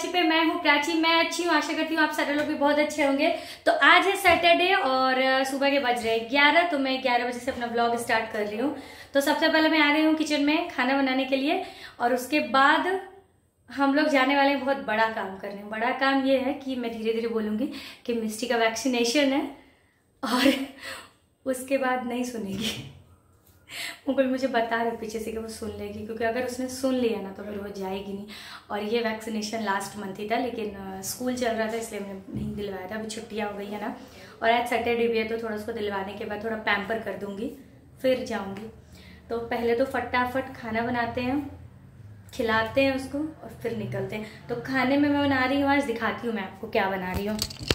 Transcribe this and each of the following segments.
प्राची पे। मैं हूँ प्राची, मैं अच्छी हूँ, आशा करती हूँ आप सारे लोग भी बहुत अच्छे होंगे। तो आज है सैटरडे और सुबह के बज रहे 11, तो मैं 11 बजे से अपना ब्लॉग स्टार्ट कर रही हूँ। तो सबसे पहले मैं आ गई हूँ किचन में खाना बनाने के लिए, और उसके बाद हम लोग जाने वाले हैं बहुत बड़ा काम करने। बड़ा काम ये है कि मैं धीरे धीरे बोलूँगी कि मिस्टी का वैक्सीनेशन है, और उसके बाद नहीं सुनेगी। मुकुल मुझे बता रहे पीछे से कि वो सुन लेगी, क्योंकि अगर उसने सुन लिया ना तो फिर वो जाएगी नहीं। और ये वैक्सीनेशन लास्ट मंथ ही था, लेकिन स्कूल चल रहा था इसलिए मैंने नहीं दिलवाया था। अभी छुट्टियाँ हो गई है ना, और आज सैटरडे भी है, तो थोड़ा उसको दिलवाने के बाद थोड़ा पैम्पर कर दूंगी, फिर जाऊंगी। तो पहले तो फटाफट खाना बनाते हैं, खिलाते हैं उसको, और फिर निकलते हैं। तो खाने में मैं बना रही हूँ, आज दिखाती हूँ मैं आपको क्या बना रही हूँ।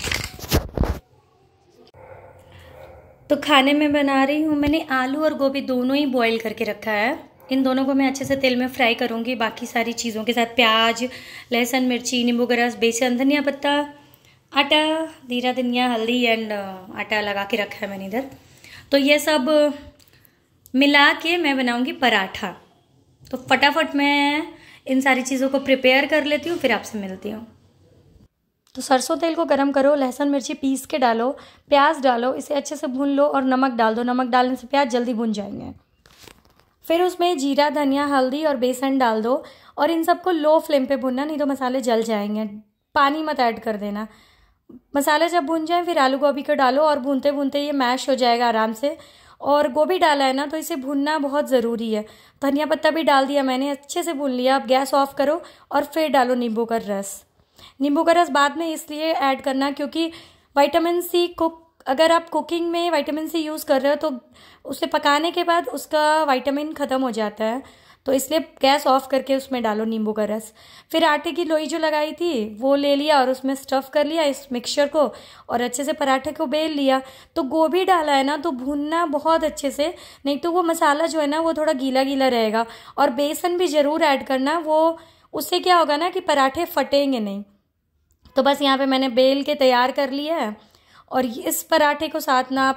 तो खाने में बना रही हूँ, मैंने आलू और गोभी दोनों ही बॉईल करके रखा है। इन दोनों को मैं अच्छे से तेल में फ्राई करूँगी, बाकी सारी चीज़ों के साथ प्याज, लहसुन, मिर्ची, नींबू का रस, बेसन, धनिया पत्ता, आटा, जीरा, धनिया, हल्दी एंड आटा लगा के रखा है मैंने इधर। तो ये सब मिला के मैं बनाऊँगी पराठा। तो फटाफट मैं इन सारी चीज़ों को प्रिपेयर कर लेती हूँ, फिर आपसे मिलती हूँ। तो सरसों तेल को गरम करो, लहसुन मिर्ची पीस के डालो, प्याज डालो, इसे अच्छे से भून लो और नमक डाल दो। नमक डालने से प्याज जल्दी भून जाएंगे। फिर उसमें जीरा, धनिया, हल्दी और बेसन डाल दो, और इन सबको लो फ्लेम पे भूनना, नहीं तो मसाले जल जाएंगे। पानी मत ऐड कर देना। मसाले जब भून जाए फिर आलू गोभी को डालो, और भूनते भूनते ये मैश हो जाएगा आराम से। और गोभी डाला है ना, तो इसे भूनना बहुत ज़रूरी है। धनिया पत्ता भी डाल दिया मैंने, अच्छे से भून लिया। अब गैस ऑफ करो और फिर डालो नींबू का रस। नींबू का रस बाद में इसलिए ऐड करना क्योंकि विटामिन सी को, अगर आप कुकिंग में विटामिन सी यूज़ कर रहे हो तो उसे पकाने के बाद उसका विटामिन ख़त्म हो जाता है, तो इसलिए गैस ऑफ करके उसमें डालो नींबू का रस। फिर आटे की लोई जो लगाई थी वो ले लिया और उसमें स्टफ़ कर लिया इस मिक्सचर को, और अच्छे से पराठे को बेल लिया। तो गोभी डाला है ना, तो भूनना बहुत अच्छे से, नहीं तो वो मसाला जो है ना वो थोड़ा गीला गीला रहेगा। और बेसन भी ज़रूर ऐड करना, वो उससे क्या होगा ना कि पराठे फटेंगे नहीं। तो बस यहाँ पे मैंने बेल के तैयार कर लिया है। और इस पराठे के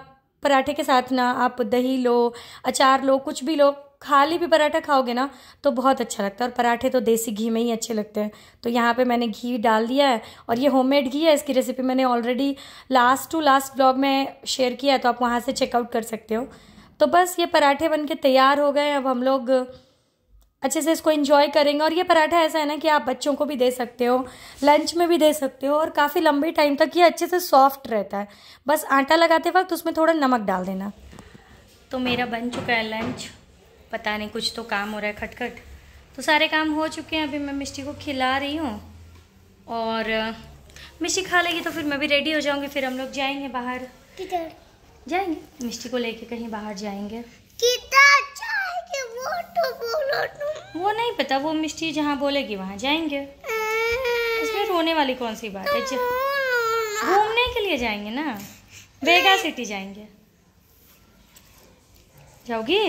साथ ना आप दही लो, अचार लो, कुछ भी लो। खाली भी पराठा खाओगे ना तो बहुत अच्छा लगता है, और पराठे तो देसी घी में ही अच्छे लगते हैं। तो यहाँ पे मैंने घी डाल दिया है, और ये होममेड घी है। इसकी रेसिपी मैंने ऑलरेडी लास्ट ब्लॉग में शेयर किया है, तो आप वहाँ से चेकआउट कर सकते हो। तो बस ये पराठे बन के तैयार हो गए। अब हम लोग अच्छे से इसको एंजॉय करेंगे। और ये पराठा ऐसा है ना कि आप बच्चों को भी दे सकते हो, लंच में भी दे सकते हो, और काफ़ी लंबे टाइम तक ये अच्छे से सॉफ्ट रहता है। बस आटा लगाते वक्त उसमें थोड़ा नमक डाल देना। तो मेरा बन चुका है लंच। पता नहीं कुछ तो काम हो रहा है खटखट। तो सारे काम हो चुके हैं, अभी मैं मिष्टी को खिला रही हूँ, और मिष्टी खा लेगी तो फिर मैं भी रेडी हो जाऊँगी। फिर हम लोग जाएंगे बाहर। किधर जाएंगे? मिष्टी को लेके कहीं बाहर जाएंगे। वो नहीं पता, वो मिष्टी जहाँ बोलेगी वहाँ जाएंगे। इसमें रोने वाली कौन सी बात है? घूमने के लिए जाएंगे ना, वेगा सिटी जाएंगे। जाओगी?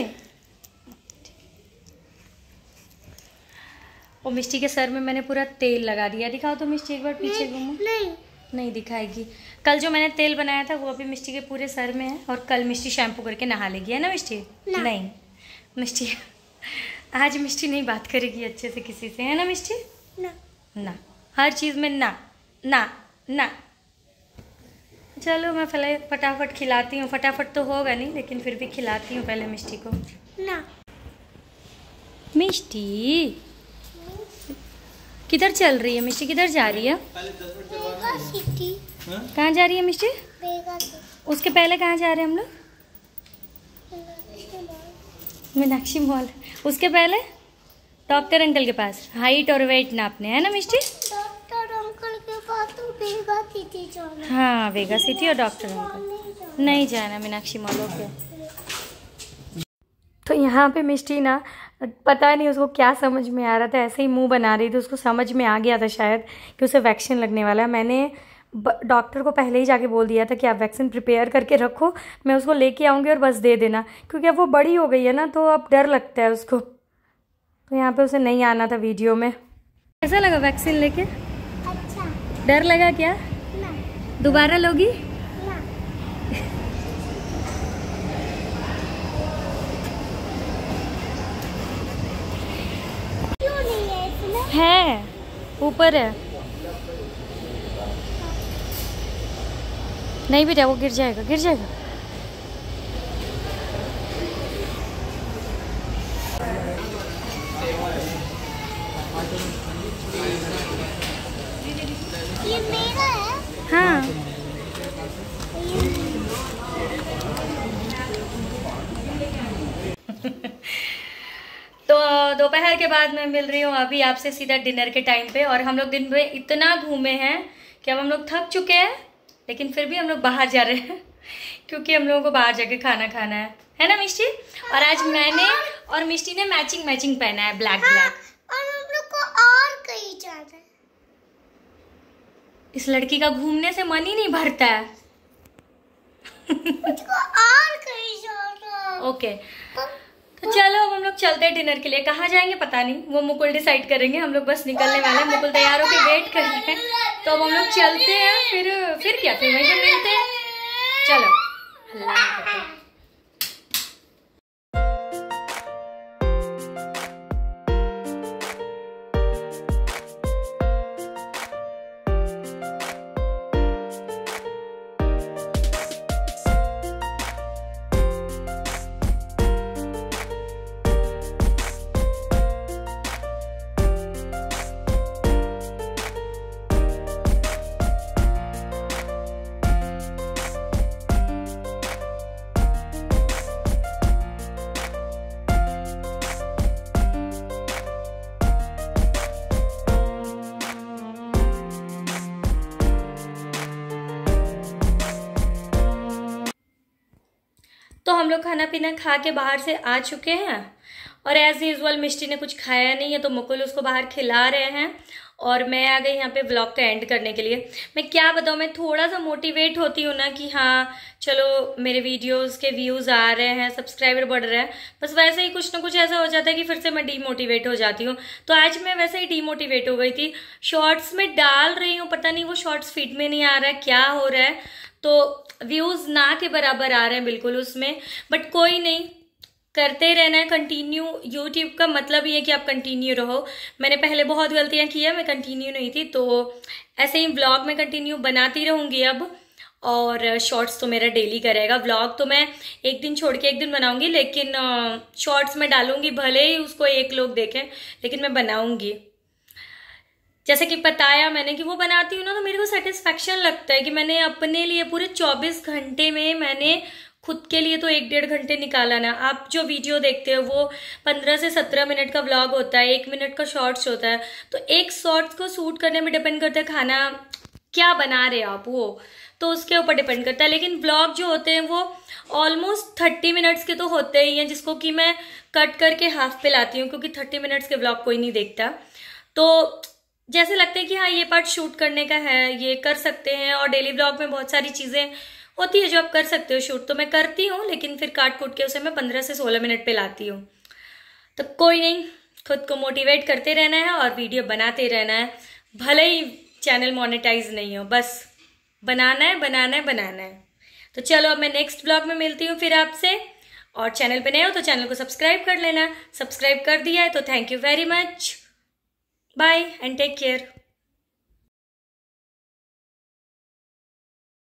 और मिष्टी के सर में मैंने पूरा तेल लगा दिया। दिखाओ तो मिष्टी, एक बार पीछे घूमो। नहीं दिखाएगी। कल जो मैंने तेल बनाया था वो अभी मिष्टी के पूरे सर में है, और कल मिष्टी शैम्पू करके नहा लेगी, है ना मिष्टी? नहीं मिष्टी, आज मिष्टी नहीं बात करेगी अच्छे से किसी से, है ना मिष्टी? ना, हर चीज़ में ना ना ना। चलो मैं पहले फटाफट खिलाती हूँ। फटाफट तो होगा नहीं, लेकिन फिर भी खिलाती हूँ पहले मिष्टी को ना। मिष्टी किधर चल रही है? मिष्टी किधर जा रही है? कहाँ जा रही है मिष्टी? उसके पहले कहाँ जा रहे हैं हम लोग? मीनाक्षी मॉल। उसके पहले डॉक्टर अंकल के पास हाइट और वेट नापने, है ना मिष्टी? डॉक्टर अंकल के पास तो वेगा सिटी जाना। हाँ, वेगा सिटी और डॉक्टर अंकल नहीं जाना, मीनाक्षी मॉल। ओके। तो यहाँ पे मिष्टी ना, पता नहीं उसको क्या समझ में आ रहा था, ऐसे ही मुंह बना रही थी। उसको समझ में आ गया था शायद कि उसे वैक्सीन लगने वाला है। मैंने डॉक्टर को पहले ही जाके बोल दिया था कि आप वैक्सीन प्रिपेयर करके रखो, मैं उसको लेके आऊँगी और बस दे देना, क्योंकि अब वो बड़ी हो गई है ना, तो अब डर लगता है उसको। तो यहाँ पे उसे नहीं आना था वीडियो में। कैसा लगा वैक्सीन लेके? अच्छा। डर लगा क्या? ना। दोबारा लोगी? ना। क्यों नहीं है इसमें? है, ऊपर है। नहीं बेटा, वो गिर जाएगा, गिर जाएगा। ये मेरा है। हाँ तो दोपहर के बाद मैं मिल रही हूँ अभी आपसे सीधा डिनर के टाइम पे। और हम लोग दिन में इतना घूमे हैं कि अब हम लोग थक चुके हैं, लेकिन फिर भी हम लोग बाहर जा रहे हैं क्योंकि हम लोगों को बाहर जाके खाना खाना है ना मिष्टी? और आज मैंने और मिष्टी ने मैचिंग पहना है, ब्लैक ब्लैक। और हम लोग को और कहीं जाना है। इस लड़की का घूमने से मन ही नहीं भरता है। मुझको और कहीं जाना है। ओके तो चलो अब हम लोग चलते हैं डिनर के लिए। कहाँ जाएंगे पता नहीं, वो मुकुल डिसाइड करेंगे। हम लोग बस निकलने वाले हैं, मुकुल तैयार होकर वेट कर रहे हैं। तो अब हम लोग चलते हैं, फिर क्या, फिर वहीं पर मिलते हैं। चलो अल्लाह। तो हम लोग खाना पीना खा के बाहर से आ चुके हैं और एज यूजुअल मिष्टी ने कुछ खाया नहीं है तो मुकुल उसको बाहर खिला रहे हैं और मैं आ गई यहाँ पे व्लॉग का एंड करने के लिए। मैं क्या बताऊँ, मैं थोड़ा सा मोटिवेट होती हूँ ना कि हाँ चलो मेरे वीडियोस के व्यूज़ आ रहे हैं, सब्सक्राइबर बढ़ रहे हैं, बस वैसे ही कुछ ना कुछ ऐसा हो जाता है कि फिर से मैं डीमोटिवेट हो जाती हूँ। तो आज मैं वैसे ही डीमोटिवेट हो गई थी। शॉर्ट्स में डाल रही हूँ, पता नहीं वो शॉर्ट्स फीड में नहीं आ रहा है, क्या हो रहा है, तो व्यूज़ ना के बराबर आ रहे हैं बिल्कुल उसमें। बट कोई नहीं, करते रहना है कंटिन्यू। यूट्यूब का मतलब ये है कि आप कंटिन्यू रहो। मैंने पहले बहुत गलतियां की है, मैं कंटिन्यू नहीं थी, तो ऐसे ही व्लॉग में कंटिन्यू बनाती रहूँगी अब। और शॉर्ट्स तो मेरा डेली करेगा। व्लॉग तो मैं एक दिन छोड़ के एक दिन बनाऊंगी, लेकिन शॉर्ट्स में डालूंगी, भले ही उसको एक लोग देखें, लेकिन मैं बनाऊंगी। जैसे कि बताया मैंने कि वो बनाती हूँ ना तो मेरे को सेटिस्फैक्शन लगता है कि मैंने अपने लिए पूरे 24 घंटे में मैंने खुद के लिए तो 1-1.5 घंटे निकाला ना। आप जो वीडियो देखते हो वो 15 से 17 मिनट का व्लॉग होता है, 1 मिनट का शॉर्ट्स होता है, तो एक शॉर्ट्स को शूट करने में डिपेंड करता है खाना क्या बना रहे आप, वो तो उसके ऊपर डिपेंड करता है। लेकिन व्लॉग जो होते हैं वो ऑलमोस्ट 30 मिनट्स के तो होते ही हैं, जिसको कि मैं कट करके हाफ पे लाती हूँ क्योंकि 30 मिनट्स के व्लॉग कोई नहीं देखता। तो जैसे लगता है कि हाँ ये पार्ट शूट करने का है, ये कर सकते हैं। और डेली व्लॉग में बहुत सारी चीज़ें होती है जो आप कर सकते हो शूट, तो मैं करती हूँ, लेकिन फिर काट कूट के उसे मैं 15 से 16 मिनट पे लाती हूँ। तो कोई नहीं, खुद को मोटिवेट करते रहना है और वीडियो बनाते रहना है, भले ही चैनल मोनेटाइज नहीं हो, बस बनाना है बनाना है बनाना है। तो चलो अब मैं नेक्स्ट व्लॉग में मिलती हूँ फिर आपसे। और चैनल पे नए हो तो चैनल को सब्सक्राइब कर लेना। सब्सक्राइब कर दिया है तो thank you very much. Bye and take care.